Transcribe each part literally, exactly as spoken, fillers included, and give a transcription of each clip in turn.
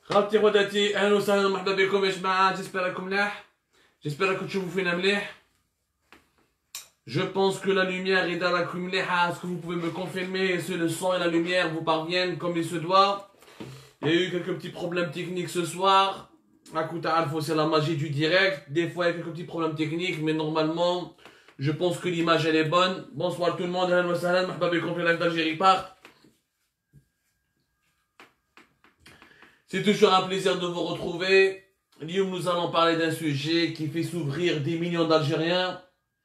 خالتي خواتاتي اهلا وسهلا مرحبا بكم يا جماعه. جيسبر راكم ملاح، جيسبر راكم تشوفوا فينا مليح. Je pense que la lumière est dans la mliha. Est-ce que vous pouvez me confirmer si le son et la lumière vous parviennent comme il se doit? Il y a eu quelques petits problèmes techniques ce soir. Akuta Alfo, c'est la magie du direct. Des fois il y a quelques petits problèmes techniques, mais normalement je pense que l'image elle est bonne. Bonsoir tout le monde, ahlan wa sahlan, marhaba bikoum fi live d'Algérie part. C'est toujours un plaisir de vous retrouver. Lioum, nous allons parler d'un sujet qui fait s'ouvrir des millions d'Algériens.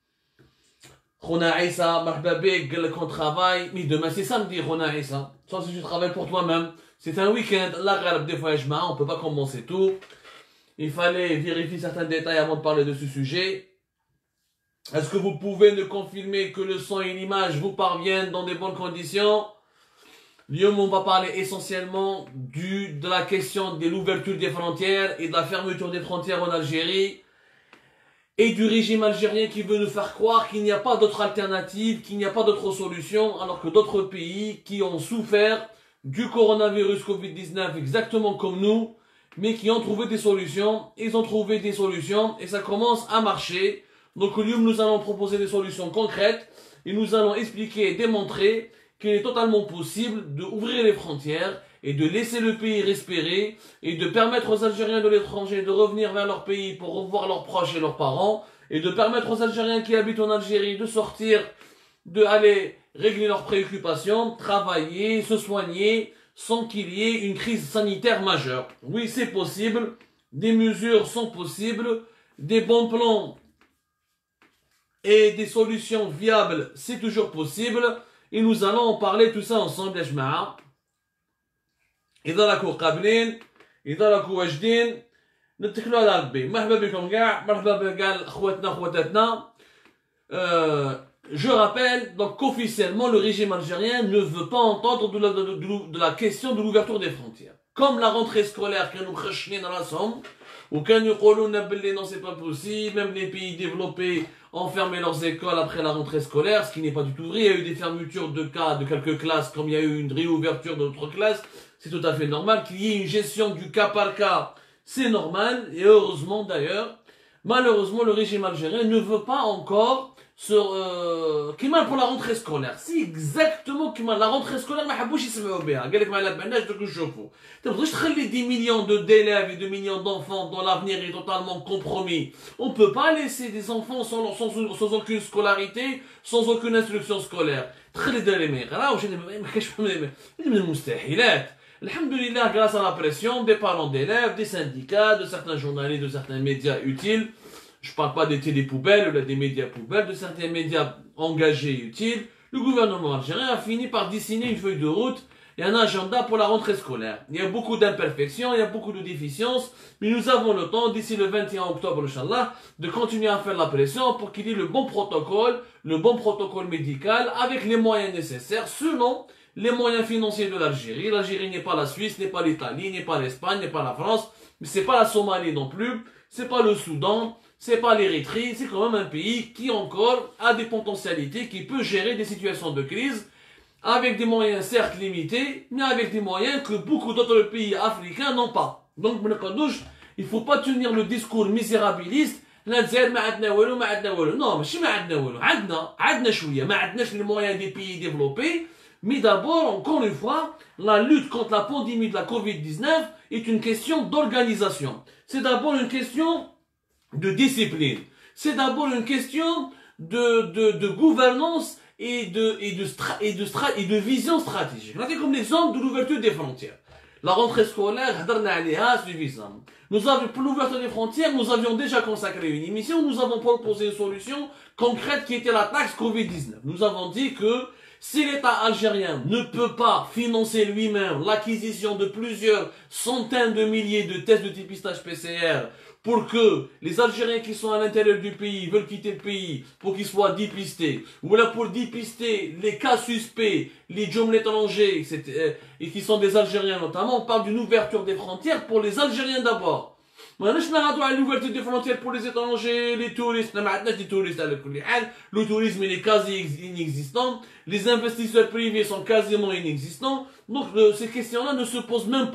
Rona Issa, Mahbabek, qu'on travaille. Mais demain c'est samedi, Rona Issa. Soit si tu travailles pour toi-même. C'est un week-end. La garab des fois, on ne peut pas commencer tout. Il fallait vérifier certains détails avant de parler de ce sujet. Est-ce que vous pouvez nous confirmer que le son et l'image vous parviennent dans des bonnes conditions? Lioum, on va parler essentiellement du, de la question de l'ouverture des frontières et de la fermeture des frontières en Algérie et du régime algérien qui veut nous faire croire qu'il n'y a pas d'autre alternative, qu'il n'y a pas d'autre solution, alors que d'autres pays qui ont souffert du coronavirus Covid dix-neuf exactement comme nous, mais qui ont trouvé des solutions, ils ont trouvé des solutions et ça commence à marcher. Donc Lioum, nous allons proposer des solutions concrètes et nous allons expliquer et démontrer qu'il est totalement possible d'ouvrir les frontières et de laisser le pays respirer et de permettre aux Algériens de l'étranger de revenir vers leur pays pour revoir leurs proches et leurs parents et de permettre aux Algériens qui habitent en Algérie de sortir, d'aller régler leurs préoccupations, travailler, se soigner sans qu'il y ait une crise sanitaire majeure. Oui, c'est possible, des mesures sont possibles, des bons plans et des solutions viables, c'est toujours possible. Et nous allons en parler tout ça ensemble يا جماعة. إذا راكو قابلين، إذا راكو واجدين، نتكلوا على ربي. مرحبا بكم كاع، مرحبا بكاع خواتنا خواتاتنا. Je rappelle donc qu'officiellement le régime algérien ne veut pas entendre de la, de, de, de la question de l'ouverture des frontières. Comme la rentrée scolaire que nous khachnin rasom, ou quand nous قولونا باللي non c'est pas possible, même les pays développés ont fermé leurs écoles après la rentrée scolaire, ce qui n'est pas du tout vrai. Il y a eu des fermetures de cas de quelques classes, comme il y a eu une réouverture d'autres classes. C'est tout à fait normal qu'il y ait une gestion du cas par cas. C'est normal, et heureusement d'ailleurs. Malheureusement, le régime algérien ne veut pas encore se... Euh, كيما pour la rentrée scolaire. C'est exactement كيما la rentrée scolaire ما حبوش يسمعوا بها. قال لك ما على بالناش دوك نشوفوا. Tu ne تخلي des millions d'élèves et de millions d'enfants dont l'avenir est totalement compromis. On ne peut pas laisser des enfants sans, sans, sans aucune scolarité, sans aucune instruction scolaire. تخلي داري ما يقراوش ما كاش من المستحيلات. Alhamdulillah, grâce à la pression des parents d'élèves, des syndicats, de certains journalistes, de certains médias utiles, je ne parle pas des télépoubelles ou des médias poubelles, de certains médias engagés et utiles, le gouvernement algérien a fini par dessiner une feuille de route et un agenda pour la rentrée scolaire. Il y a beaucoup d'imperfections, il y a beaucoup de déficiences, mais nous avons le temps, d'ici le vingt et un octobre, Inch'Allah, de continuer à faire la pression pour qu'il y ait le bon protocole, le bon protocole médical, avec les moyens nécessaires, selon les moyens financiers de l'Algérie. L'Algérie n'est pas la Suisse, n'est pas l'Italie, n'est pas l'Espagne, n'est pas la France, mais c'est pas la Somalie non plus, c'est pas le Soudan, c'est pas l'Érythrée, c'est quand même un pays qui encore a des potentialités, qui peut gérer des situations de crise, avec des moyens certes limités, mais avec des moyens que beaucoup d'autres pays africains n'ont pas. Donc, il ne faut pas tenir le discours misérabiliste. لا الجزائر ما عندنا والو ما عندنا والو. Non, ماشي ما عندنا والو. عندنا عندنا شوية. ما عندناش les moyens des pays développés. Mais d'abord, encore une fois, la lutte contre la pandémie de la Covid dix-neuf est une question d'organisation. C'est d'abord une question de discipline. C'est d'abord une question de, de, de gouvernance et de, et, de stra, et, de stra, et de vision stratégique. Regardez comme l'exemple de l'ouverture des frontières. La rentrée scolaire, suffisant. Nous avons, pour l'ouverture des frontières, nous avions déjà consacré une émission, nous avons proposé une solution concrète qui était la taxe Covid dix-neuf. Nous avons dit que si l'État algérien ne peut pas financer lui-même l'acquisition de plusieurs centaines de milliers de tests de dépistage P C R pour que les Algériens qui sont à l'intérieur du pays veulent quitter le pays pour qu'ils soient dépistés, ou là pour dépister les cas suspects, les jeunes étrangers, et qui sont des Algériens notamment, on parle d'une ouverture des frontières pour les Algériens d'abord. L'ouverture des frontières pour les étrangers, les touristes, le tourisme il est quasi inexistant, les investisseurs privés sont quasiment inexistants, donc ces questions-là ne se posent même pas.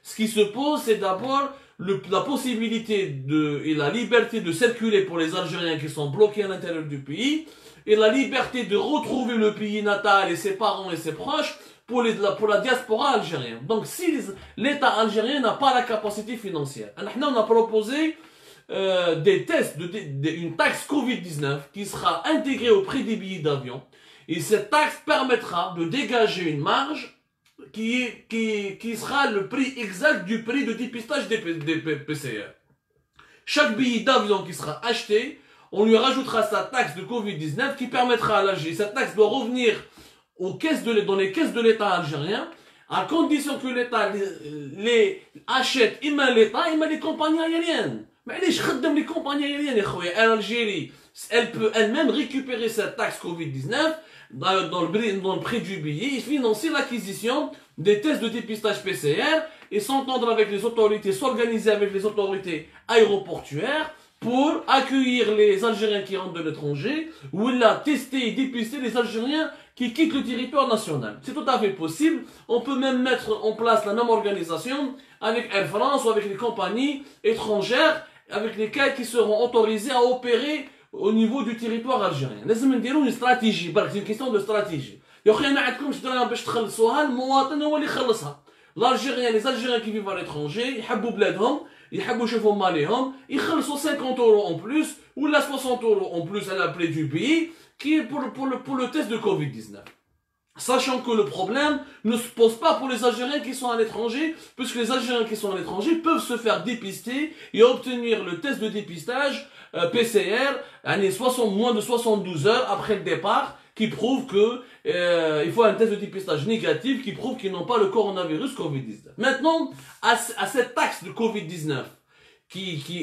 Ce qui se pose, c'est d'abord le, la possibilité de, et la liberté de circuler pour les Algériens qui sont bloqués à l'intérieur du pays, et la liberté de retrouver le pays natal et ses parents et ses proches pour, les, pour la diaspora algérienne. Donc si l'État algérien n'a pas la capacité financière, on a proposé euh, des tests, de, de, de, une taxe covid dix-neuf qui sera intégrée au prix des billets d'avion, et cette taxe permettra de dégager une marge Qui, qui, qui sera le prix exact du prix de dépistage des, des P C R. Chaque billet d'avion qui sera acheté, on lui rajoutera sa taxe de covid dix-neuf qui permettra à l'Algérie. Cette taxe doit revenir aux caisses de, dans les caisses de l'État algérien, à condition que l'État les, les achète, imma l'État, imma les compagnies aériennes. Mais allez, je خدم les compagnies aériennes, l'Algérie, elle peut elle-même récupérer cette taxe covid dix-neuf dans, dans, le, dans le prix du billet et financer l'acquisition des tests de dépistage P C R et s'entendre avec les autorités, s'organiser avec les autorités aéroportuaires pour accueillir les Algériens qui rentrent de l'étranger ou là tester et dépister les Algériens qui quittent le territoire national. C'est tout à fait possible. On peut même mettre en place la même organisation avec Air France ou avec les compagnies étrangères avec lesquelles qui seront autorisées à opérer au niveau du territoire algérien. لازم نديروا une stratégie, c'est une question de stratégie. يا اخي ما عندكمش دراهم باش تخلصوها، المواطن هو اللي يخلصها. L'Algérien, les Algériens qui vivent à l'étranger, يحبوا بلادهم، يحبوا يشوفوا ماليهم، يخلصوا cinquante euros en plus ou la soixante euros en plus à la plaie du pays qui est pour, pour, le, pour le test de covid dix-neuf. Sachant que le problème ne se pose pas pour les Algériens qui sont à l'étranger, puisque les Algériens qui sont à l'étranger peuvent se faire dépister et obtenir le test de dépistage euh, P C R soixante, moins de soixante-douze heures après le départ, qui prouve que euh, il faut un test de dépistage négatif qui prouve qu'ils n'ont pas le coronavirus covid dix-neuf. Maintenant, à, à cette taxe de covid dix-neuf, qui, qui,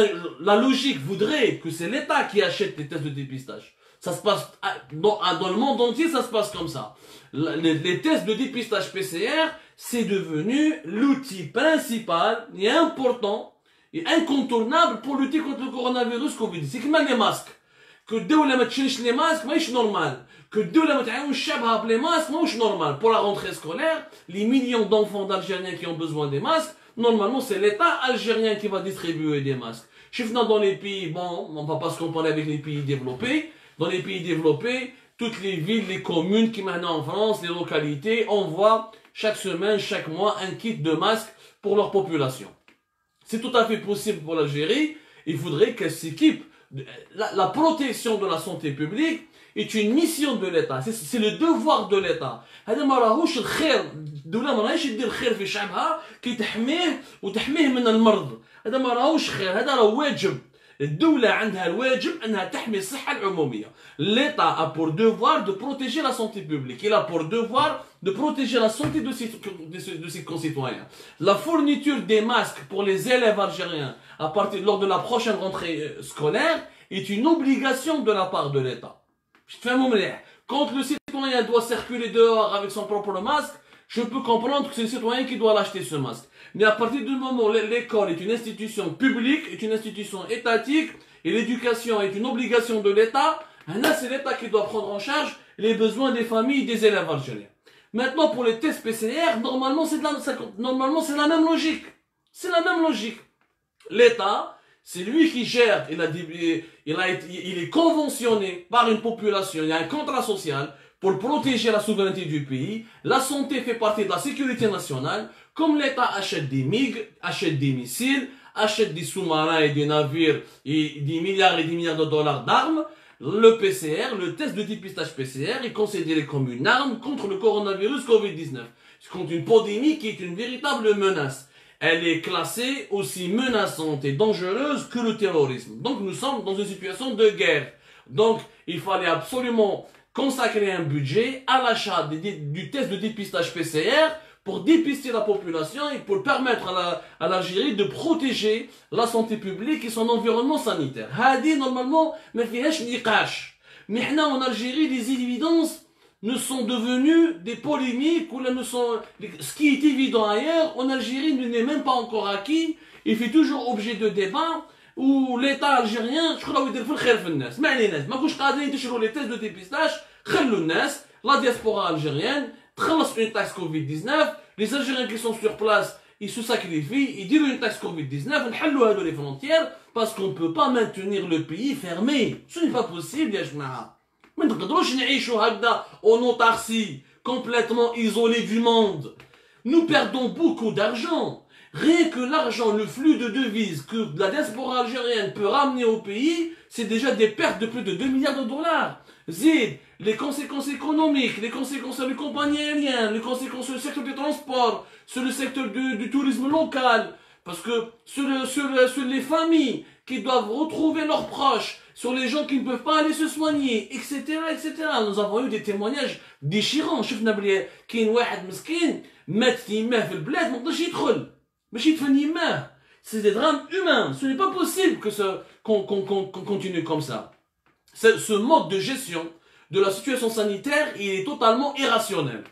la logique voudrait que c'est l'État qui achète les tests de dépistage. Ça se passe dans, dans le monde entier, ça se passe comme ça. Les, les tests de dépistage P C R, c'est devenu l'outil principal et important et incontournable pour lutter contre le coronavirus covid dix-neuf. C'est comme les masques. Que الدولة ما تشريش les masques, ماهيش normal. Que الدولة ما تعاونش شعبها بلي masques, ماهوش normal. Pour la rentrée scolaire, les millions d'enfants d'Algériens qui ont besoin des masques, normalement c'est l'État algérien qui va distribuer des masques. Chifna dans les pays, bon, on va pas se comparer avec les pays développés. Dans les pays développés, toutes les villes, les communes qui maintenant en France, les localités, envoient chaque semaine, chaque mois un kit de masques pour leur population. C'est tout à fait possible pour l'Algérie. Il faudrait qu'elle s'équipe. La, la protection de la santé publique est une mission de l'État. C'est le devoir de l'État. هذا ما راهوش الخير. الدولة ما راهيش تدير الخير في شعبها كي تحميه وتحميه من المرض. هذا ما راهوش خير. هذا راه واجب. الدولة عندها الواجب أنها تحمي الصحة العمومية. L'État a pour devoir de protéger la santé publique. Il a pour devoir de protéger la santé de ses, de ses, de ses concitoyens. La fourniture des masques pour les élèves algériens à partir lors de la prochaine rentrée scolaire est une obligation de la part de l'État. Quand le citoyen doit circuler dehors avec son propre masque, je peux comprendre que c'est le citoyen qui doit l'acheter ce masque. Mais à partir du moment où l'école est une institution publique, est une institution étatique, et l'éducation est une obligation de l'État, là c'est l'État qui doit prendre en charge les besoins des familles des élèves algériens. Maintenant pour les tests P C R, normalement c'est la, normalement, c'est la même logique. C'est la même logique. L'État, c'est lui qui gère, il, a, il, a, il est conventionné par une population, il y a un contrat social pour protéger la souveraineté du pays. La santé fait partie de la sécurité nationale. Comme l'État achète des MiG, achète des missiles, achète des sous-marins et des navires et des milliards et des milliards de dollars d'armes, le P C R, le test de dépistage P C R, est considéré comme une arme contre le coronavirus covid dix-neuf. Contre une pandémie qui est une véritable menace. Elle est classée aussi menaçante et dangereuse que le terrorisme. Donc nous sommes dans une situation de guerre. Donc il fallait absolument consacrer un budget à l'achat du test de dépistage P C R pour dépister la population et pour permettre à l'Algérie de protéger la santé publique et son environnement sanitaire. Hadi, normalement, mais en Algérie, les évidences ne sont devenues des polémiques ou là ne sont, ce qui est évident ailleurs, en Algérie n'est même pas encore acquis, il fait toujours objet de débat où l'État algérien, je crois, il dit faire في الناس. ما عليناش، ما كوش قادرين ينتشروا les tests de dépistage، خلوا الناس، la diaspora algérienne تخلص une taxe covid dix-neuf, les Algériens qui sont sur place, ils se sacrifient, ils disent une taxe Covid dix-neuf, on hallo les frontières, parce qu'on ne peut pas maintenir le pays fermé. Ce n'est pas possible, ya jma'a. Mais nous ne en autarcie, complètement isolé du monde. Nous perdons beaucoup d'argent. Rien que l'argent, le flux de devises que la diaspora algérienne peut ramener au pays, c'est déjà des pertes de plus de deux milliards de dollars. Zid, les conséquences économiques, les conséquences sur les compagnies aériennes, les conséquences sur le secteur du transport, sur le secteur du, du tourisme local, parce que sur, le, sur, le, sur les familles qui doivent retrouver leurs proches, sur les gens qui ne peuvent pas aller se soigner, et cetera, et cetera. Nous avons eu des témoignages déchirants. شفنا بلي كاين واحد مسكين مات في يماه في البلاد ما قدرش يدخل باش يدفن يماه. C'est des drames humains. Ce n'est pas possible que ce qu'on qu'on qu'on qu'on continue comme ça. Ce, ce mode de gestion de la situation sanitaire, il est totalement irrationnel.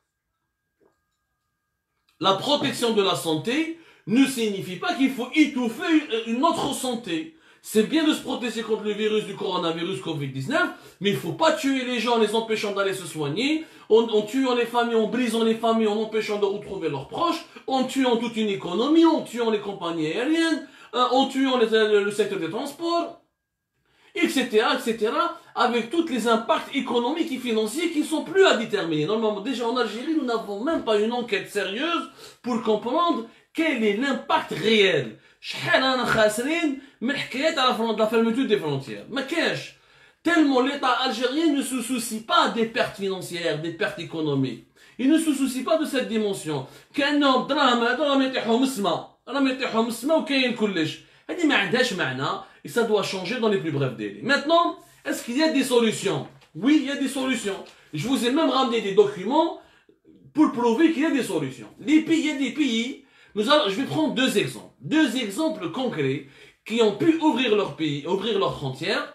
La protection de la santé ne signifie pas qu'il faut étouffer une autre santé. C'est bien de se protéger contre le virus du coronavirus Covid dix-neuf, mais il ne faut pas tuer les gens en les empêchant d'aller se soigner, en, en tuant les familles, en brisant les familles, en empêchant de retrouver leurs proches, en tuant toute une économie, en tuant les compagnies aériennes, en tuant les, le, le secteur des transports, et cetera, et cetera, avec tous les impacts économiques et financiers qui ne sont plus à déterminer. Normalement, déjà en Algérie, nous n'avons même pas une enquête sérieuse pour comprendre quel est l'impact réel. شحال انا خاسرين من حكايات على la fermeture des frontières. ما كاش. Tellement l'État algérien ne se soucie pas des pertes financières, des pertes économiques. Il ne se soucie pas de cette dimension. كأنهم دراهم هذو راهم يطيحوا من السماء. راهم يطيحوا من السماء وكاين كلش. هذه ما عندهاش معنى et ça doit changer dans les plus brefs délais. Maintenant, est-ce qu'il y a des solutions? Oui, il y a des solutions. Je vous ai même ramené des documents pour prouver qu'il y a des solutions. Les pays, il y a des pays. Nous allons, je vais prendre deux exemples. Deux exemples concrets qui ont pu ouvrir leur pays, ouvrir leurs frontières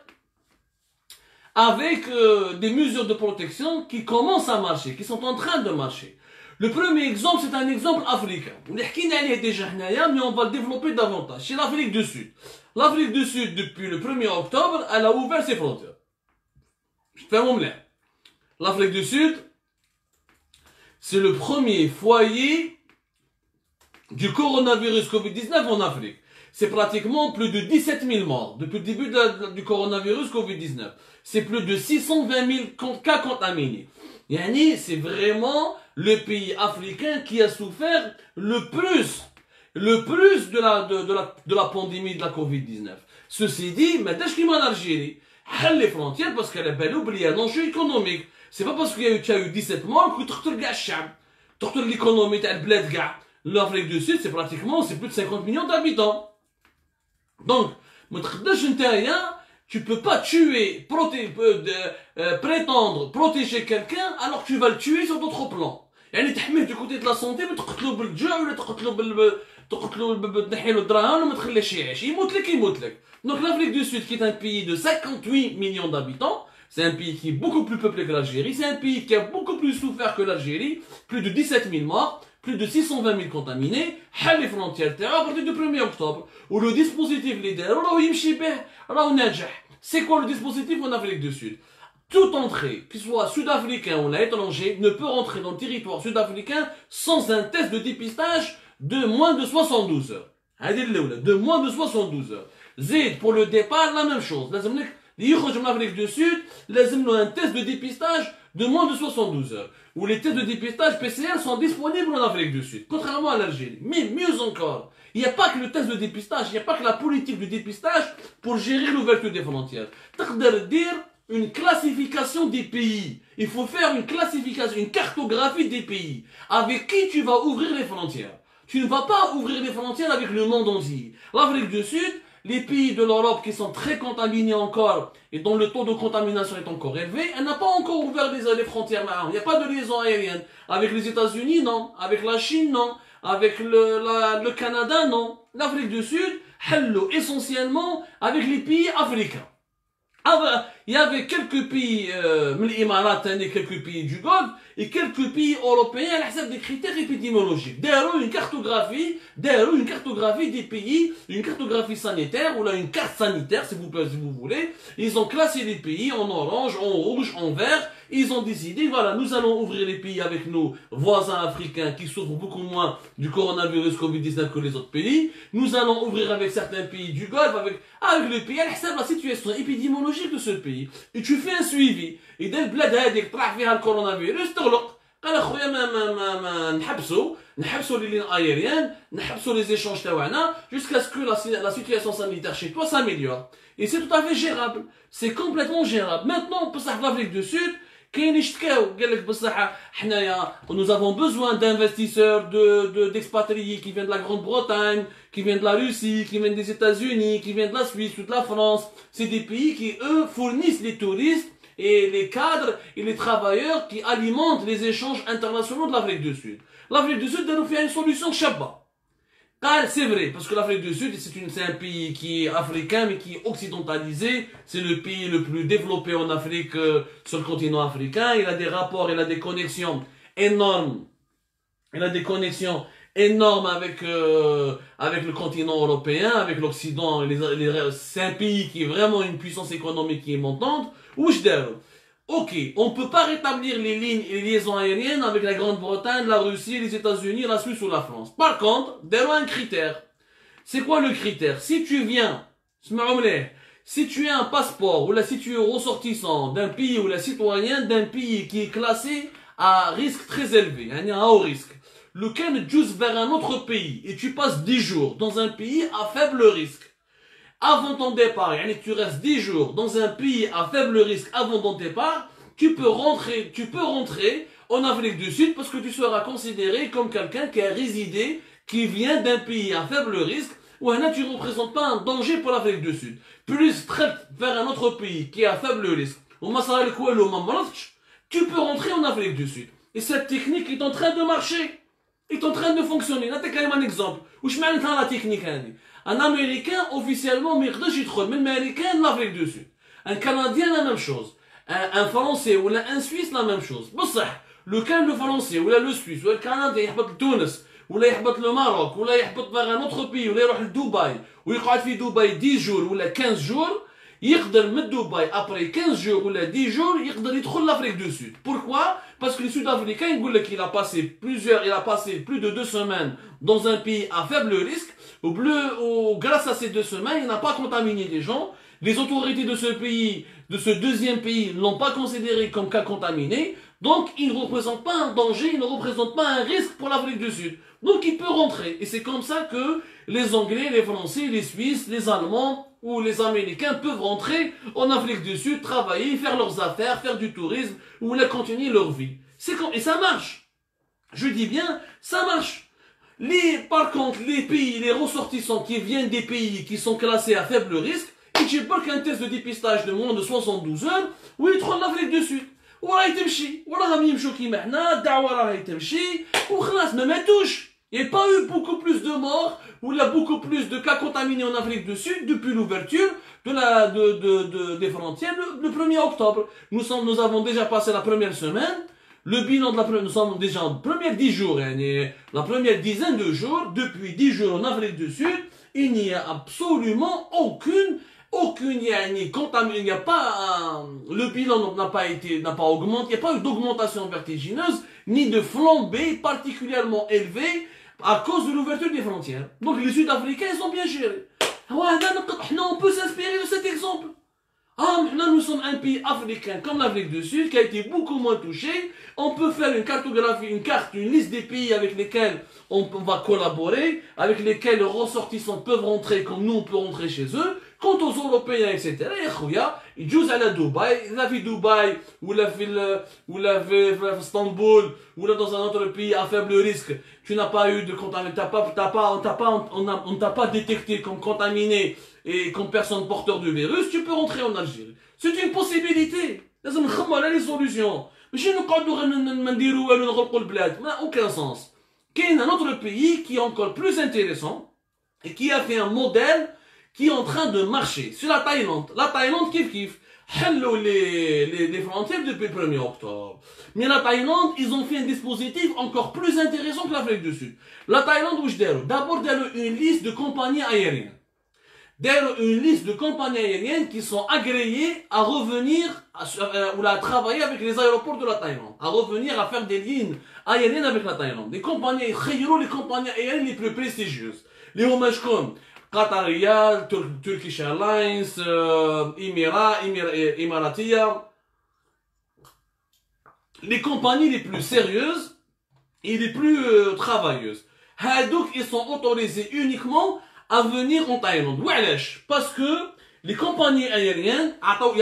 avec euh, des mesures de protection qui commencent à marcher, qui sont en train de marcher. Le premier exemple, c'est un exemple africain. Mais on va le développer davantage. C'est l'Afrique du Sud. L'Afrique du Sud, depuis le premier octobre, elle a ouvert ses frontières. L'Afrique du Sud, c'est le premier foyer du coronavirus Covid dix-neuf en Afrique. C'est pratiquement plus de dix-sept mille morts depuis le début de la, de, du coronavirus Covid dix-neuf. C'est plus de six cent vingt mille cas contaminés. Yani, c'est vraiment le pays africain qui a souffert le plus, le plus de la, de, de la, de la pandémie de la Covid dix-neuf. Ceci dit, mais dès qu'il en Algérie, les frontières parce qu'elle a bel oublié un enjeu économique. C'est pas parce qu'il y a eu, qu'il y a eu dix-sept morts que tu as l'économie, tu as le bled gars. L'Afrique du Sud, c'est pratiquement, c'est plus de cinquante millions d'habitants. Donc, tu peux pas tuer, proté, euh, euh, prétendre protéger quelqu'un alors que tu vas le tuer sur d'autres plans. يعني تحميه du côté de la santé ما تقتلو بالجوع ولا تقتلو بال تقتلو تنحي له الدراهم وما تخليهش يعيش يموت لك يموت لك. Donc l'Afrique du Sud qui est un pays de cinquante-huit millions d'habitants, c'est un pays qui est beaucoup plus peuplé que l'Algérie, c'est un pays qui a beaucoup plus souffert que l'Algérie, plus de dix-sept mille morts. Plus de six cent vingt mille contaminés, les frontières à partir du premier octobre, où le dispositif leader, c'est quoi le dispositif en Afrique du Sud? Toute entrée, qu'il soit sud-africain ou étranger, ne peut rentrer dans le territoire sud-africain sans un test de dépistage de moins de soixante-douze heures. De moins de soixante-douze heures. Zid, pour le départ, la même chose. L'Afrique du Sud, un test de dépistage de moins de soixante-douze heures, où les tests de dépistage P C R sont disponibles en Afrique du Sud, contrairement à l'Algérie. Mais mieux encore, il n'y a pas que le test de dépistage, il n'y a pas que la politique de dépistage pour gérer l'ouverture des frontières. T'as dire une classification des pays. Il faut faire une classification, une cartographie des pays. Avec qui tu vas ouvrir les frontières? Tu ne vas pas ouvrir les frontières avec le monde entier. L'Afrique du Sud, les pays de l'Europe qui sont très contaminés encore et dont le taux de contamination est encore élevé, elle n'a pas encore ouvert les, les frontières. Il n'y a pas de liaison aérienne. Avec les États-Unis, non. Avec la Chine, non. Avec le, la, le Canada, non. L'Afrique du Sud, hello, essentiellement avec les pays africains. Il y avait quelques pays, euh, les Émirats, et quelques pays du Golfe, et quelques pays européens à des critères épidémiologiques. D'ailleurs, une cartographie, d'ailleurs, une cartographie des pays, une cartographie sanitaire, ou là, une carte sanitaire, si vous, si vous voulez. Ils ont classé les pays en orange, en rouge, en vert, Ils ont décidé, voilà, nous allons ouvrir les pays avec nos voisins africains qui souffrent beaucoup moins du coronavirus Covid dix-neuf que les autres pays. Nous allons ouvrir avec certains pays du Golfe, avec, avec le pays, à la situation épidémiologique de ce pays. Et tu fais un suivi. Et dès le bled هذيك طلع فيها الكورونا تغلق. قال اخويا ما ما ما ما نحبسوا نحبسوا les lignes aériennes, نحبسوا les échanges تاعنا jusqu'à ce que la, la situation sanitaire chez toi s'améliore. Et c'est tout à fait gérable. C'est complètement gérable. Maintenant, بصح l'Afrique du Sud كاين يشتكاو قال لك بصح حنايا nous avons besoin d'investisseurs de de d'expatriés qui viennent de la Grande-Bretagne, qui viennent de la Russie, qui viennent des États-Unis, qui viennent de la Suisse, toute la France. C'est des pays qui eux fournissent les touristes et les cadres et les travailleurs qui alimentent les échanges internationaux de l'Afrique du Sud. L'Afrique du Sud nous fait une solution chaba. C'est vrai, parce que l'Afrique du Sud, c'est un pays qui est africain, mais qui est occidentalisé. C'est le pays le plus développé en Afrique, euh, sur le continent africain. Il a des rapports, il a des connexions énormes. Il a des connexions énormes avec, euh, avec le continent européen, avec l'Occident. C'est un pays qui est vraiment une puissance économique qui est montante. Ok, on ne peut pas rétablir les lignes et les liaisons aériennes avec la Grande-Bretagne, la Russie, les États-Unis, la Suisse ou la France. Par contre, d'ailleurs un critère. C'est quoi le critère? Si tu viens, si tu as un passeport ou là si tu es ressortissant d'un pays ou la citoyen d'un pays qui est classé à risque très élevé, à haut risque, lequel tu vers un autre pays et tu passes dix jours dans un pays à faible risque. Avant ton départ, tu restes dix jours dans un pays à faible risque avant ton départ, tu peux rentrer, tu peux rentrer en Afrique du Sud parce que tu seras considéré comme quelqu'un qui a résidé, qui vient d'un pays à faible risque, où là tu ne représentes pas un danger pour l'Afrique du Sud. Plus traite vers un autre pays qui est à faible risque, tu peux rentrer en Afrique du Sud. Et cette technique est en train de marcher, est en train de fonctionner. Là, tu as quand même un exemple. Où je mets la technique. Un Américain, officiellement, mais un Américain de l'Afrique du Sud. Un Canadien, la même chose. Un, un Français ou un Suisse, la même chose. Le cas le Français ou le Suisse ou le Canadien, il va Tunis, ou là il va le Maroc, ou là il va vers un autre pays, ou là il va Dubaï, ou il va à Dubaï dix jours ou quinze jours, il va de Dubaï après quinze jours ou dix jours, il va rentrer l'Afrique du Sud. Pourquoi? Parce que les Sud-Africains, ils disent qu'il a passé plusieurs, il a passé plus de deux semaines dans un pays à faible risque. Au bleu, au, grâce à ces deux semaines, il n'a pas contaminé des gens. Les autorités de ce pays, de ce deuxième pays, l'ont pas considéré comme cas contaminé. Donc, il ne représente pas un danger, il ne représente pas un risque pour l'Afrique du Sud. Donc, il peut rentrer. Et c'est comme ça que les Anglais, les Français, les Suisses, les Allemands ou les Américains peuvent rentrer en Afrique du Sud, travailler, faire leurs affaires, faire du tourisme ou là, continuer leur vie. C'est comme, et ça marche. Je dis bien, ça marche. Les, par contre, les pays, les ressortissants qui viennent des pays qui sont classés à faible risque, ils n'ont pas qu'un test de dépistage de moins de soixante-douze heures, où ils trouvent l'Afrique du Sud. وراه يتمشي وراهم يمشوا كيما حنا الدعوه راهي تمشي وخلاص ما ماتوش. Il n'y a pas eu beaucoup plus de morts ou il y a beaucoup plus de cas contaminés en Afrique du Sud depuis l'ouverture de la de, de, de, des frontières le, le premier octobre. Nous sommes nous avons déjà passé la première semaine. Le bilan de la première, nous sommes déjà en première dix jours, hein, la première dizaine de jours, depuis dix jours en Afrique du Sud, il n'y a absolument aucune, aucune, il n'y a, il n'y a pas, euh, le bilan n'a pas été, n'a pas augmenté, il n'y a pas eu d'augmentation vertigineuse, ni de flambée particulièrement élevée à cause de l'ouverture des frontières. Donc les Sud-Africains, ils sont bien gérés. On peut s'inspirer de cet exemple. Ah, maintenant nous sommes un pays africain comme l'Afrique du Sud qui a été beaucoup moins touché. On peut faire une cartographie, une carte, une liste des pays avec lesquels on va collaborer, avec lesquels les ressortissants peuvent rentrer comme nous on peut rentrer chez eux. Quant aux Européens, et cetera, ils jouent à la Dubaï, la vie Dubaï, ou la ville, ou la ville Istanbul, ou là dans un autre pays à faible risque. Tu n'as pas eu de contamination, t'as pas, t'as pas, on t'a pas, on t'a pas détecté comme contaminé et comme personne porteur du virus, tu peux rentrer en Algérie. C'est une possibilité. لازم نخمم على les solutions. ماشي نقعدوا ما نديروا والو نغلقوا البلاد. ما aucun sens. كاين un autre pays qui est encore plus intéressant et qui a fait un modèle qui est en train de marcher. C'est la Thaïlande. La Thaïlande kif kif. حلوا les, les, les frontières depuis le premier octobre. Mais la Thaïlande, ils ont fait un dispositif encore plus intéressant que l'Afrique du Sud. La Thaïlande, où je dis, d'abord, il y a une liste de compagnies aériennes. D'ailleurs, une liste de compagnies aériennes qui sont agréées à revenir à, euh, ou à travailler avec les aéroports de la Thaïlande, à revenir à faire des lignes aériennes avec la Thaïlande. Les compagnies, les compagnies aériennes les plus prestigieuses. Les hommages comme Qatar Airways, Tur Turkish Airlines, euh, Emirates, Emiratia. Les compagnies les plus sérieuses et les plus euh, travailleuses. Hadouk, ils sont autorisés uniquement à venir en Thaïlande. Wesh, parce que les compagnies aériennes,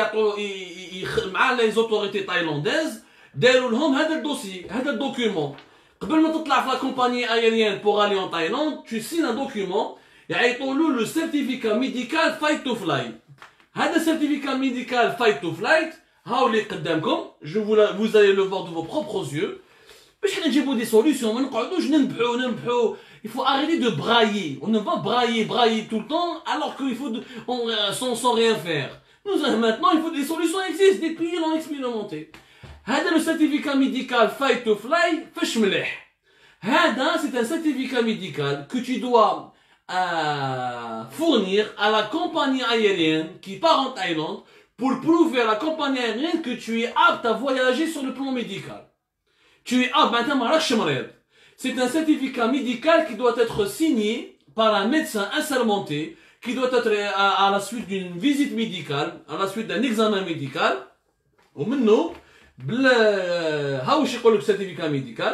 les autorités thaïlandaises, داروا لهم هذا الدوسي, هذا الدوكيومون. قبل ما تطلع في la compagnie aérienne pour aller en Thaïlande, tu signes un document, يعيطوا له le certificat médical fight to fly. هذا certificat médical fight to flight, هاو اللي قدامكم, je vous, la, vous allez le voir de vos propres yeux. باش حنا نجيبوا des solutions, ما نقعدوش ننبحوا ننبحوا. Il faut arrêter de brailler. On ne va brailler, brailler tout le temps, alors qu'il faut de, on, sans, sans rien faire. Nous, maintenant, il faut des solutions existent, des pays l'ont expérimenté. هذا le certificat médical fight to fly, فاش مليح. هذا c'est un certificat médical que tu dois euh, fournir à la compagnie aérienne qui part en Thaïlande pour prouver à la compagnie aérienne que tu es apte à voyager sur le plan médical. Tu es apte, maintenant, مراكش مريض. C'est un certificat médical qui doit être signé par un médecin assermenté, qui doit être à, à la suite d'une visite médicale, à la suite d'un examen médical. Ou maintenant, le certificat médical,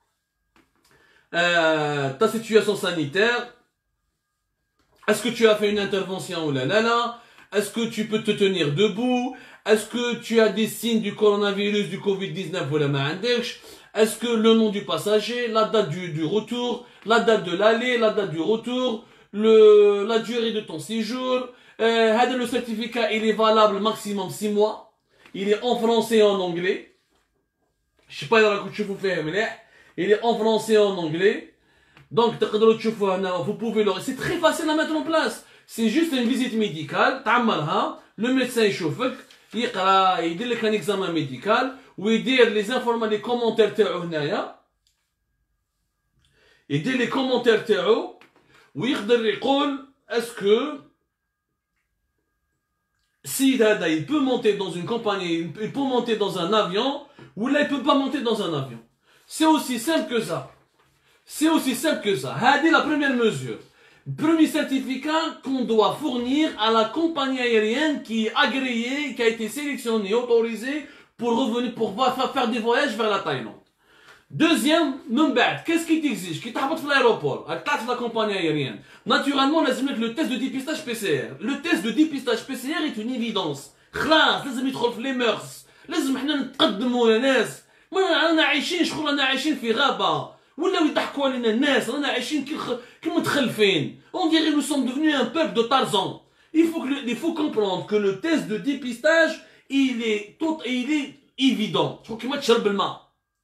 euh, ta situation sanitaire, est-ce que tu as fait une intervention ou là là là, est-ce que tu peux te tenir debout, est-ce que tu as des signes du coronavirus, du covid dix-neuf ou la maindèche. Est-ce que le nom du passager, la date du, du retour, la date de l'aller, la date du retour, le, la durée de ton séjour. Euh, le certificat, il est valable maximum six mois. Il est en français et en anglais. Je sais pas si vous faites, il est en français et en anglais. Donc, vous pouvez le... C'est très facile à mettre en place. C'est juste une visite médicale. Le médecin il chauffe. Il dit un examen médical. ويدير les informations, les commentaires تاعو هنايا يدير les commentaires تاعو ويقدر يقول est-ce que si هذا il peut monter dans une compagnie, il peut monter dans un avion ou là il peut pas monter dans un avion. C'est aussi simple que ça. C'est aussi simple que ça. هذه la première mesure. Premier certificat qu'on doit fournir à la compagnie aérienne qui est agréée, qui a été sélectionnée, autorisée pour revenir, pour faire des voyages vers la Thaïlande. Deuxième, qu'est-ce qui t'exige? Qui t'arrête à l'aéroport, à la compagnie aérienne. Naturellement, le test de dépistage P C R. Le test de dépistage P C R est une évidence. خلاص لازم يدخل في les mœurs. لازم احنا نتقدموا يا ناس. ما رانا عايشين شغل رانا عايشين في غابة. ولاو يضحكوا علينا الناس. رانا عايشين كمتخلفين. On dirait que nous sommes devenus un peuple de Tarzan. Il faut, que le, il faut comprendre que le test de dépistage il est tout, il est évident. Je crois que moi تشرب الماء.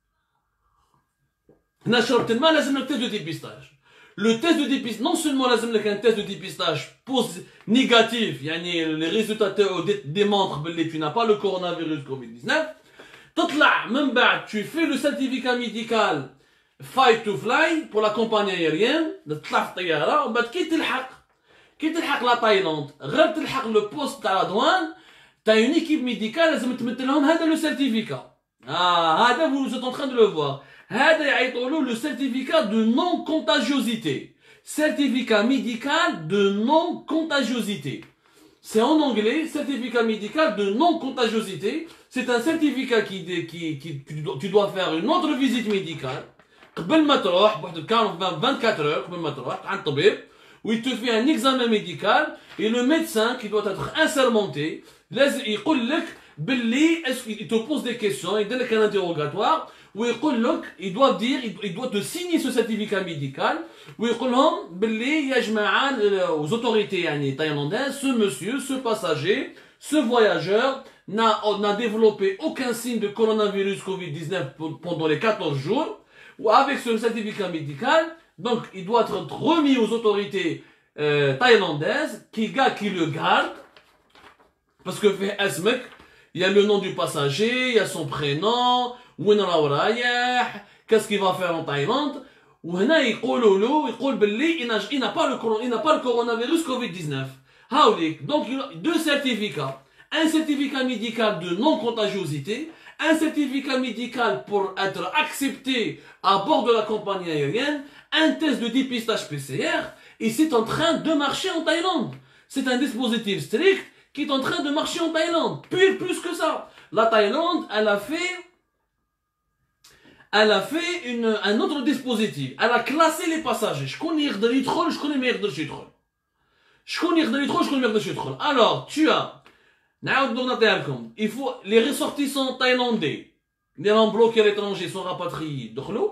هنا شربت الماء لازم لك test de dépistage. Le test de dépistage, non seulement لازم لك un test de dépistage négatif, يعني les résultats démontrent que tu n'as pas le coronavirus covid dix-neuf. تطلع من بعد tu fais le certificat médical fight to fly pour la compagnie aérienne. تطلع في الطيارة وبعد كي تلحق كي تلحق لا تايلاند غير تلحق le poste تاع la douane. T'as une équipe médicale, لازم تمثل لهم هذا le certificat. Ah, هذا vous êtes en train de le voir. هذا يعيطوا له le certificat de non contagiosité. Certificat médical de non contagiosité. C'est en anglais, certificat médical de non contagiosité. C'est un certificat qui, qui, qui, qui tu dois faire une autre visite médicale. قبل ما تروح بواحد vingt-quatre heures قبل ما تروح عند الطبيب où il te fait un examen médical et le médecin qui doit être assermenté يقول لك باللي est-ce qu'il te pose des questions, il donne un interrogatoire ويقول لك il doit dire il doit te signer ce certificat médical ويقول لهم باللي يا جماعه aux autorités يعني thaïlandaises ce monsieur ce passager ce voyageur n'a n'a développé aucun signe de coronavirus covid dix-neuf pendant les quatorze jours ou avec ce certificat médical. Donc il doit être remis aux autorités euh, thaïlandaises qui gars qui le gardent. Parce que fait اسمك, il y a le nom du passager, il y a son prénom, وين راهو رايح, qu'est-ce qu'il va faire en Thaïlande. وهنا يقولوا له يقول باللي il n'a pas le il n'a pas le coronavirus covid dix-neuf. Haolik. Donc, deux certificats. Un certificat médical de non-contagiosité, un certificat médical pour être accepté à bord de la compagnie aérienne, un test de dépistage P C R, et c'est en train de marcher en Thaïlande. C'est un dispositif strict qui est en train de marcher en Thaïlande. Plus, plus que ça. La Thaïlande, elle a fait, elle a fait une, un autre dispositif. Elle a classé les passagers. Je connais de l'Itrol, je connais meilleur de l'Itrol. Je connais de l'Itrol, je connais meilleur de l'Itrol. Alors, tu as, il faut, les ressortissants thaïlandais, les gens bloqués à l'étranger sont rapatriés.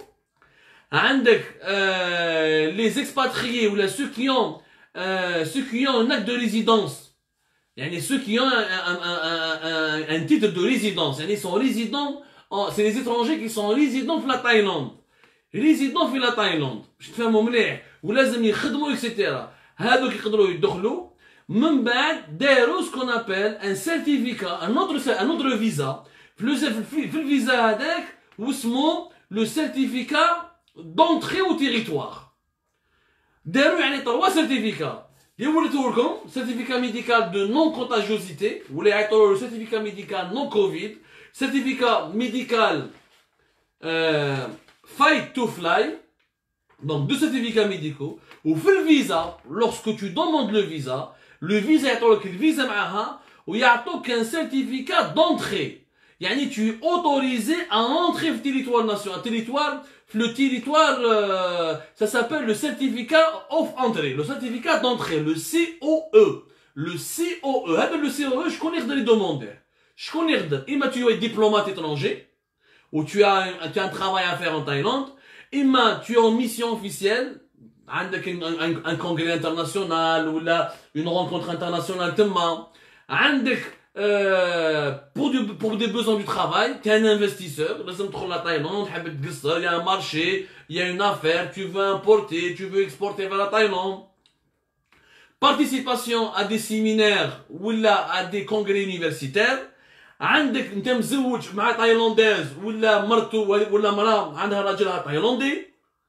Euh, les expatriés ou là, ceux qui ont, euh, ceux qui ont un acte de résidence. Yani ceux qui ont un, un, un, un, un titre de résidence, yani ils sont résidents, c'est les étrangers qui sont résidents dans la Thaïlande. Résidents dans la Thaïlande. Je te fais un moment là, ou لازم يخدموا et cetera. هذوك يقدروا يدخلوا من بعد داروا ce qu'on appelle un certificat, un autre, un autre visa. في الفيزا هذاك واسمه le certificat d'entrée au territoire. داروا يعني trois certificats. Le certificat médical de non-contagiosité, ou le certificat médical non-Covid, certificat médical euh, fight to fly, donc deux certificats médicaux, ou fait le visa, lorsque tu demandes le visa, le visa est le visa معها, ou il y a un certificat d'entrée. Yani tu es autorisé à entrer sur le territoire national, territoire, le territoire, euh, ça s'appelle le certificat of entry, le certificat d'entrée, le C O E. Le C O E, avec le C O E, je connais de les demander. Je connais de, ima tu es diplomate étranger, ou tu as, un, tu as un travail à faire en Thaïlande, ima tu es en mission officielle, avec un, un, un congrès international, ou là, une rencontre internationale, avec Euh, pour, du, pour des besoins du travail, tu es un investisseur, la Thaïlande, il y a un marché, il y a une affaire, tu veux importer, tu veux exporter vers la Thaïlande. Participation à des séminaires ou là à des congrès universitaires. عندك انت مزوج مع تايلانديز ولا مرته ولا مراه عندها راجلها تايلاندي.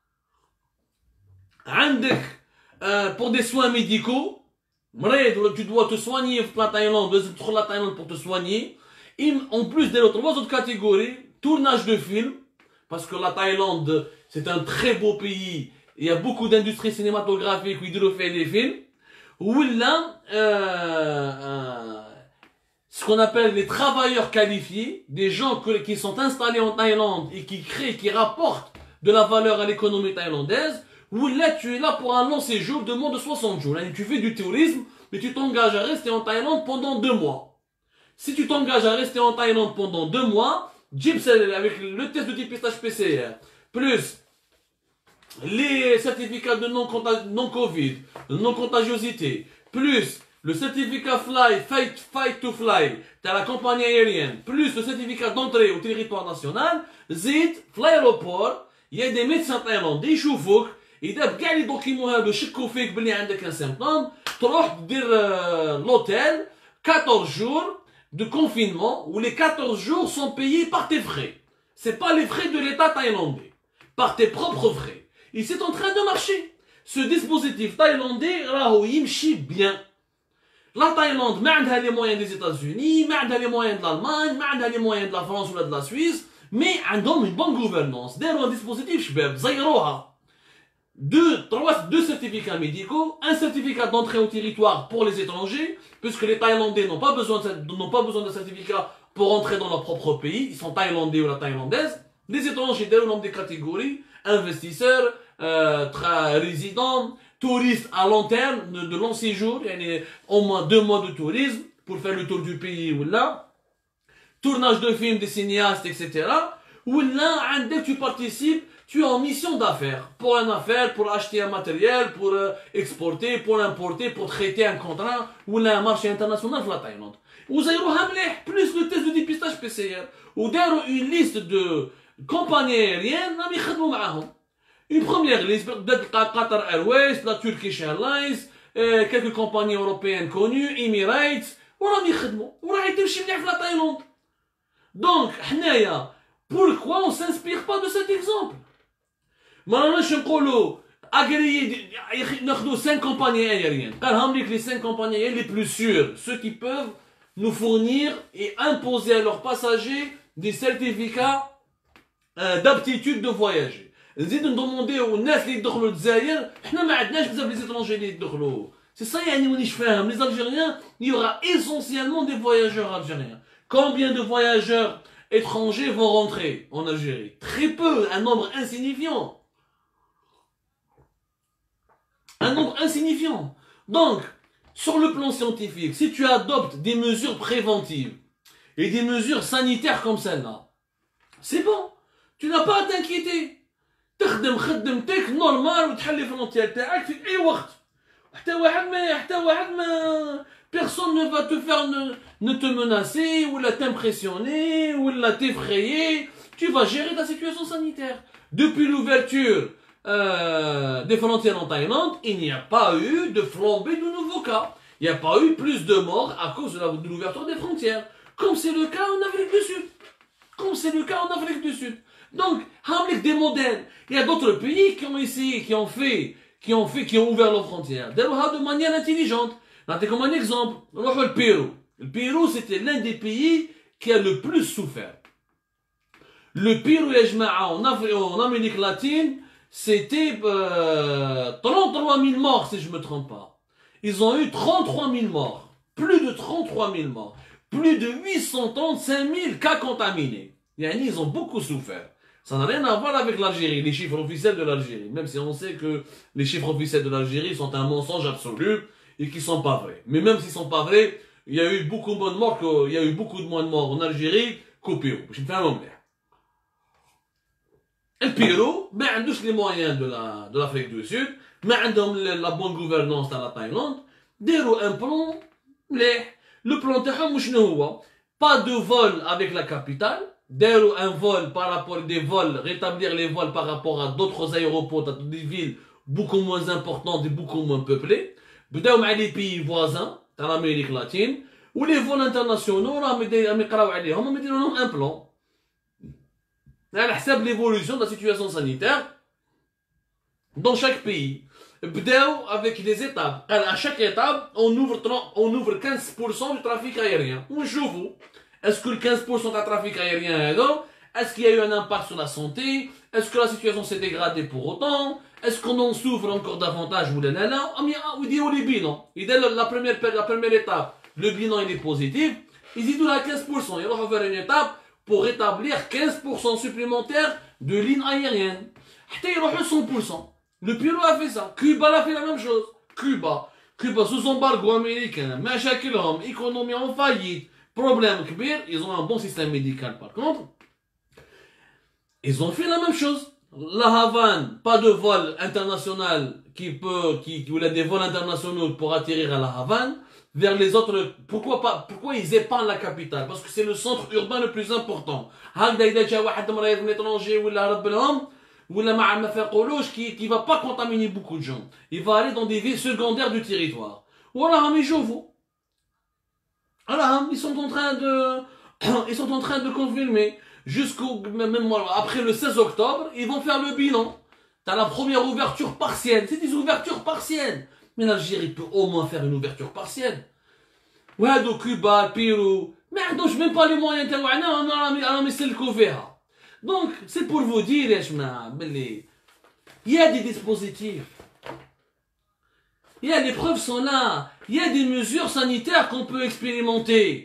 عندك euh, pour des soins médicaux. Tu dois te soigner pour la Thaïlande, tu la Thaïlande pour te soigner. Et en plus des trois autres catégories, tournage de films, parce que la Thaïlande, c'est un très beau pays, il y a beaucoup d'industries cinématographiques où ils refait les films. Ou là, euh, euh, ce qu'on appelle les travailleurs qualifiés, des gens que, qui sont installés en Thaïlande et qui créent, qui rapportent de la valeur à l'économie thaïlandaise. Où là, tu es là pour un long séjour de moins de soixante jours. Là, tu fais du tourisme, mais tu t'engages à rester en Thaïlande pendant deux mois. Si tu t'engages à rester en Thaïlande pendant deux mois, Gypsel, avec le test de dépistage P C R, plus les certificats de non-Covid, de non-contagiosité, plus le certificat Fly, Fight, Fight to Fly, t'as la compagnie aérienne, plus le certificat d'entrée au territoire national, Zit, l'aéroport, il y a des médecins thaïlandais, Choufouk, إذا بكاع لي دوكيمون هادو شكوا فيك بلي عندك ان سيمبتوم تروح دير لوتيل quatorze jours de confinement où les quatorze jours sont payés par tes frais. C'est pas les frais de l'État thaïlandais, par tes propres frais. Et c'est en train de marcher. Ce dispositif thaïlandais, راهو يمشي bien. La Thaïlande ما عندها les moyens des États-Unis, ما عندها les moyens de l'Allemagne, ما عندها les moyens de la France ou de la Suisse, mais عندهم une bonne gouvernance. داروا un dispositif شباب زيروها. Deux, trois, deux certificats médicaux, un certificat d'entrée au territoire pour les étrangers, puisque les Thaïlandais n'ont pas besoin de, n'ont pas besoin de certificat pour entrer dans leur propre pays, ils sont Thaïlandais ou la Thaïlandaise. Les étrangers, dès le nombre des catégories, investisseurs, euh, résidents, touristes à long terme, de, de long séjour, il y a au moins deux mois de tourisme pour faire le tour du pays ou là, tournage de films, des cinéastes, et cetera. Ou là, dès que tu participes, tu es en mission d'affaires, pour une affaire, pour acheter un matériel, pour euh, exporter, pour importer, pour traiter un contrat, ou là, un marché international pour la Thaïlande. Ou plus le test de dépistage P C R, ou d'ailleurs une liste de compagnies aériennes, une première liste, peut-être Qatar Airways, la Turkish Airlines, euh, quelques compagnies européennes connues, Emirates, ou là, ou là, la Thaïlande. Donc, pourquoi on ne s'inspire pas de cet exemple? Maintenant, je agréer, nous cinq compagnies aériennes. Car les cinq compagnies aériennes les plus sûres, ceux qui peuvent nous fournir et imposer à leurs passagers des certificats euh, d'aptitude de voyager. نزيد ندوموندي والناس اللي يدخلوا للجزائر حنا ما عندناش بزاف لي زيترونجي اللي يدخلوا. C'est ça يعني مانيش فاهم. Les Algériens, il y aura essentiellement des voyageurs algériens. Combien de voyageurs étrangers vont rentrer en Algérie? Très peu, un nombre insignifiant. Un nombre insignifiant. Donc, sur le plan scientifique, si tu adoptes des mesures préventives et des mesures sanitaires comme celle-là, c'est bon. Tu n'as pas à t'inquiéter. تخدم خدمتك نورمال وتحلي فرونتيير تاعك في اي وقت. حتى واحد ما حتى واحد ما personne ne va te faire ne, ne te menacer ou la t'impressionner ou la t'effrayer. Tu vas gérer ta situation sanitaire. Depuis l'ouverture euh, des frontières en Thaïlande, il n'y a pas eu de flambée de nouveaux cas. Il n'y a pas eu plus de morts à cause de l'ouverture des frontières. Comme c'est le cas en Afrique du Sud. Comme c'est le cas en Afrique du Sud. Donc, avec des modèles, il y a d'autres pays qui ont essayé, qui ont fait, qui ont fait, qui ont ouvert leurs frontières. De manière intelligente. Comme un exemple, le Pérou. Le Pérou, c'était l'un des pays qui a le plus souffert. Le Pérou en, en Amérique latine, c'était euh, trente-trois mille morts, si je ne me trompe pas. Ils ont eu trente-trois mille morts. Plus de trente-trois mille morts. Plus de huit cent trente-cinq mille cas contaminés. Yani, ils ont beaucoup souffert. Ça n'a rien à voir avec l'Algérie, les chiffres officiels de l'Algérie. Même si on sait que les chiffres officiels de l'Algérie sont un mensonge absolu et qui ne sont pas vrais. Mais même s'ils ne sont pas vrais, il y a eu beaucoup moins de morts que, il y a eu beaucoup de moins de morts en Algérie qu'au Pérou. Je me fais un moment. Le Pérou, ben, on a les moyens de la, de l'Afrique du Sud, mais on a la bonne gouvernance dans la Thaïlande, déroule un plan, les, le plan de pas de vol avec la capitale, déroule un vol par rapport à des vols, rétablir les vols par rapport à d'autres aéroports, à des villes beaucoup moins importantes et beaucoup moins peuplées, بداو مع les pays voisins, dans l'Amérique latine, où les vols internationaux, راهم يقراو عليهم, هم يديروا لهم un plan. على حساب l'évolution de la situation sanitaire dans chaque pays. بداو avec des étapes. À chaque étape, on ouvre, on ouvre quinze pour cent du trafic aérien. ونشوفوا est-ce que le quinze pour cent du trafic aérien est-ce qu'il y a eu un impact sur la santé? Est-ce que la situation s'est dégradée pour autant? Est-ce qu'on en souffre encore davantage? Ou là là là, on dit au bilan. Il dit la première, la première étape, le bilan il est positif. Il dit la quinze pour cent. Il va faire une étape pour rétablir quinze pour cent supplémentaires de lignes aériennes. Il va cent pour cent. Le Pérou a fait ça. Cuba a fait la même chose. Cuba. Cuba sous embargo américain. Machakilhom, économie en faillite. Problème kbir, ils ont un bon système médical par contre. Ils ont fait la même chose. La Havane, pas de vol international qui peut, qui, qui, ou des vols internationaux pour atterrir à la Havane. Vers les autres, pourquoi pas, pourquoi ils épargnent la capitale? Parce que c'est le centre urbain le plus important. Qui, qui va pas contaminer beaucoup de gens. Il va aller dans des villes secondaires du territoire. Voilà, mais je vous. Voilà, ils sont en train de, ils sont en train de confirmer. Jusqu'au, même après le seize octobre, ils vont faire le bilan. T'as la première ouverture partielle. C'est des ouvertures partielles. Mais l'Algérie peut au moins faire une ouverture partielle. Ouais, donc Cuba, le Pérou. Mais donc, même pas les moyens de donc, c'est pour vous dire, il y a des dispositifs. Il y a les preuves sont là. Il y a des mesures sanitaires qu'on peut expérimenter.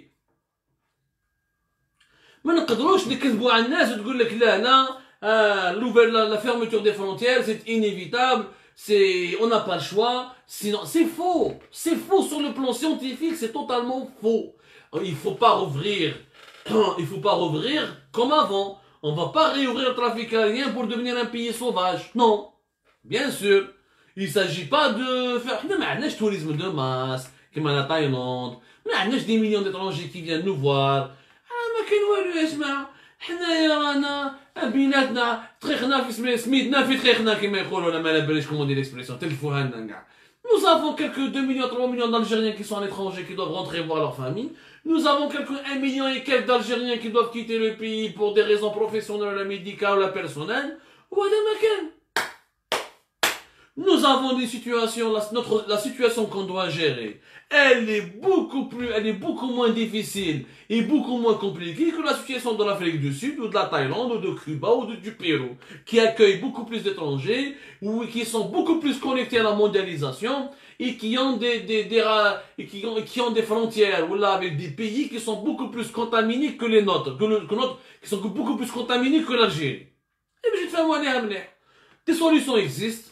ما نقدروش نكذبوا على الناس وتقول لك لا لا la fermeture des frontières c'est inévitable, c'est on n'a pas le choix. Sinon c'est faux, c'est faux sur le plan scientifique, c'est totalement faux. Il faut pas rouvrir, il faut pas rouvrir comme avant. On va pas réouvrir le trafic aérien pour devenir un pays sauvage. Non, bien sûr, il s'agit pas de faire. Non mais on a tourisme de masse comme à la Thaïlande. On a des millions d'étrangers qui viennent nous voir. ما كاين والو يا جماعه حنايا رانا بيناتنا طريقنا في سميتنا في طريقنا كما يقولوا انا ما باليش كومون دي ليكسبريسيون تلفوها لنا كاع. Nous avons quelques deux millions trois millions d'Algériens qui sont à l'étranger qui doivent rentrer voir leur famille. Nous avons quelques un million et quelques d'Algériens qui doivent quitter le pays pour des raisons professionnelles, médicales ou personnelles. وهذا ما كان. Nous avons des situations, la, notre, la situation qu'on doit gérer, elle est beaucoup plus, elle est beaucoup moins difficile et beaucoup moins compliquée que la situation de l'Afrique du Sud ou de la Thaïlande ou de Cuba ou de, du Pérou, qui accueillent beaucoup plus d'étrangers ou qui sont beaucoup plus connectés à la mondialisation et qui ont des, des, des, et qui ont, qui ont des frontières, ou là, avec des pays qui sont beaucoup plus contaminés que les nôtres, que, le, que notre, qui sont beaucoup plus contaminés que l'Algérie. Et bien, je te fais moi des solutions existent.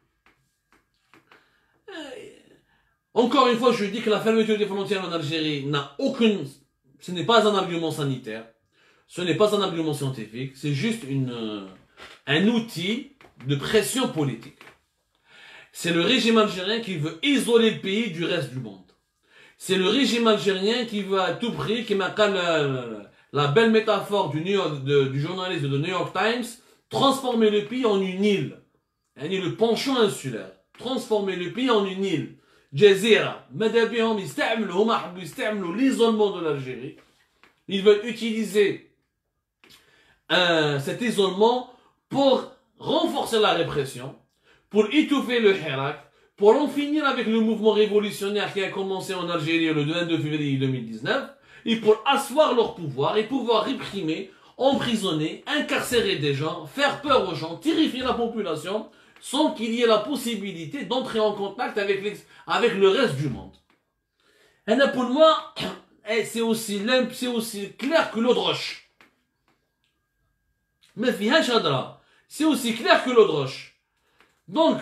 Encore une fois, je dis que la fermeture des frontières en Algérie n'a aucune, ce n'est pas un argument sanitaire, ce n'est pas un argument scientifique, c'est juste une, euh, un outil de pression politique. C'est le régime algérien qui veut isoler le pays du reste du monde. C'est le régime algérien qui veut à tout prix, qui m'a la, la belle métaphore du, New York, de, du journaliste de New York Times, transformer le pays en une île. Un île, le penchant insulaire. Transformer le pays en une île. Jazira. Madabihom, l'isolement de l'Algérie. Ils veulent utiliser euh, cet isolement pour renforcer la répression, pour étouffer le Hirak, pour en finir avec le mouvement révolutionnaire qui a commencé en Algérie le vingt-deux février deux mille dix-neuf, et pour asseoir leur pouvoir et pouvoir réprimer, emprisonner, incarcérer des gens, faire peur aux gens, terrifier la population, sans qu'il y ait la possibilité d'entrer en contact avec, les, avec le reste du monde. Et là, pour moi, c'est aussi, c'est aussi clair que l'eau de roche. Mais c'est aussi clair que l'eau de roche. Donc,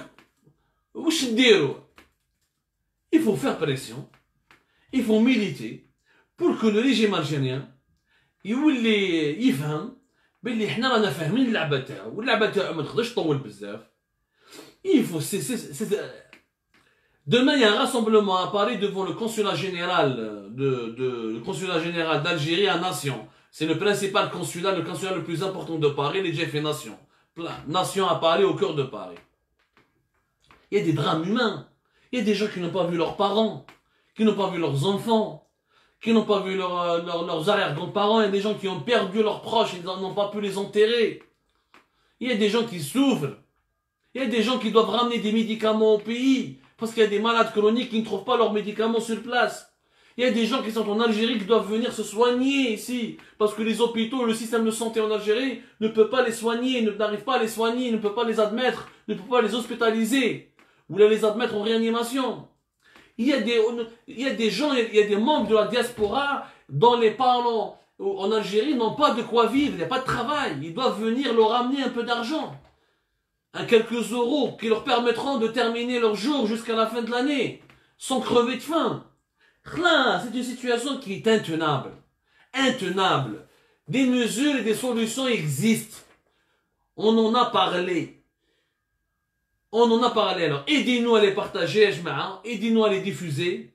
il faut faire pression, il faut militer pour que le régime algérien يولي يفهم باللي حنا رانا فاهمين اللعبه تاعو واللعبه تاعو ما تقدرش تطول بزاف. Il faut c'est c'est demain il y a un rassemblement à Paris devant le consulat général de de le consulat général d'Algérie à Nation. C'est le principal consulat, le consulat le plus important de Paris, les Jeff et Nation. Nation à Paris, au cœur de Paris. Il y a des drames humains. Il y a des gens qui n'ont pas vu leurs parents, qui n'ont pas vu leurs enfants, qui n'ont pas vu leur, leur, leurs arrière-grands-parents. Il y a des gens qui ont perdu leurs proches, ils n'ont pas pu les enterrer. Il y a des gens qui souffrent. Il y a des gens qui doivent ramener des médicaments au pays, parce qu'il y a des malades chroniques qui ne trouvent pas leurs médicaments sur place. Il y a des gens qui sont en Algérie qui doivent venir se soigner ici, parce que les hôpitaux, le système de santé en Algérie ne peut pas les soigner, n'arrive pas à les soigner, ne peut pas les admettre, ne peut pas les hospitaliser, ou les admettre en réanimation. Il y a des, il y a des gens, il y a des membres de la diaspora dont les parents en Algérie n'ont pas de quoi vivre, il n'y a pas de travail. Ils doivent venir leur ramener un peu d'argent, un quelques euros qui leur permettront de terminer leur jour jusqu'à la fin de l'année, sans crever de faim. Là, c'est une situation qui est intenable. Intenable. Des mesures et des solutions existent. On en a parlé. On en a parlé. Alors, aidez-nous à les partager, aidez-nous à les diffuser.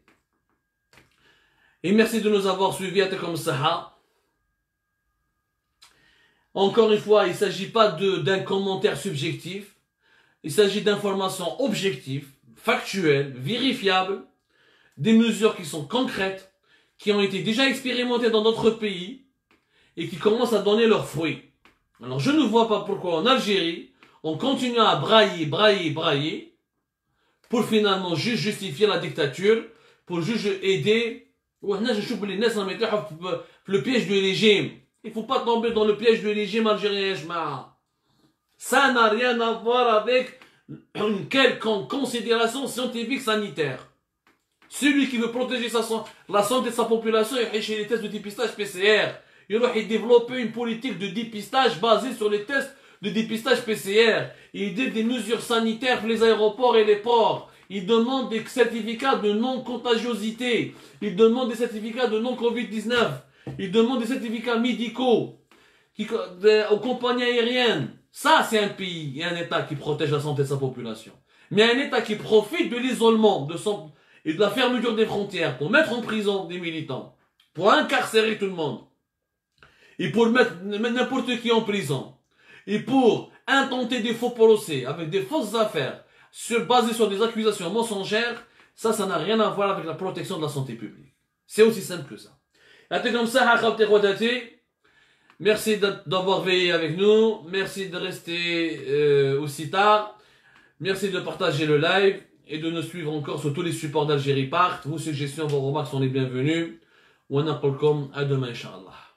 Et merci de nous avoir suivis à comme ça. Encore une fois, il ne s'agit pas d'un commentaire subjectif. Il s'agit d'informations objectives, factuelles, vérifiables, des mesures qui sont concrètes, qui ont été déjà expérimentées dans d'autres pays et qui commencent à donner leurs fruits. Alors, je ne vois pas pourquoi en Algérie, on continue à brailler, brailler, brailler, pour finalement juste justifier la dictature, pour juste aider. Le piège du régime. Il ne faut pas tomber dans le piège du régime algérien. Ça n'a rien à voir avec une quelconque considération scientifique sanitaire. Celui qui veut protéger sa, la santé de sa population, il fait chez les tests de dépistage P C R. Il doit développer une politique de dépistage basée sur les tests de dépistage P C R. Il dit des mesures sanitaires pour les aéroports et les ports. Il demande des certificats de non-contagiosité. Il demande des certificats de non-Covid dix-neuf. Il demande des certificats médicaux qui, de, aux compagnies aériennes. Ça, c'est un pays et un État qui protège la santé de sa population. Mais un État qui profite de l'isolement de son, et de la fermeture des frontières pour mettre en prison des militants, pour incarcérer tout le monde, et pour mettre n'importe qui en prison, et pour intenter des faux procès avec des fausses affaires sur, basées sur des accusations mensongères, ça, ça n'a rien à voir avec la protection de la santé publique. C'est aussi simple que ça. Merci d'avoir veillé avec nous. Merci de rester euh, aussi tard. Merci de partager le live et de nous suivre encore sur tous les supports d'Algérie Part. Vos suggestions, vos remarques sont les bienvenues. Wa naqulkum à demain, Inch'Allah.